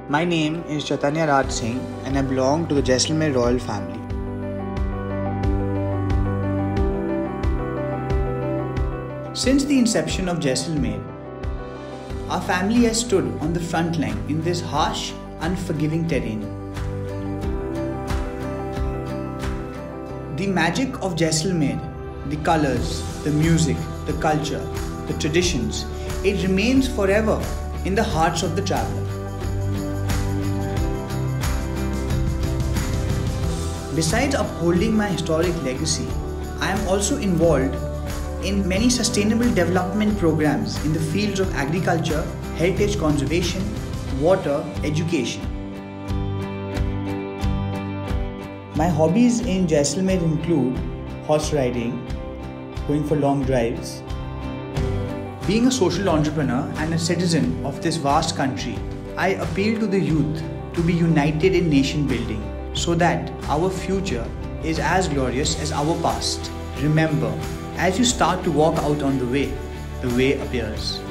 My name is Chaitanya Raj Singh and I belong to the Jaisalmer royal family. Since the inception of Jaisalmer, our family has stood on the front line in this harsh, unforgiving terrain. The magic of Jaisalmer, the colors, the music, the culture, the traditions, it remains forever in the hearts of the traveler. Besides upholding my historic legacy, I am also involved in many sustainable development programs in the fields of agriculture, heritage conservation, water, education. My hobbies in Jaisalmer include horse riding, going for long drives. Being a social entrepreneur and a citizen of this vast country, I appeal to the youth to be united in nation building so that our future is as glorious as our past. Remember, as you start to walk out on the way appears.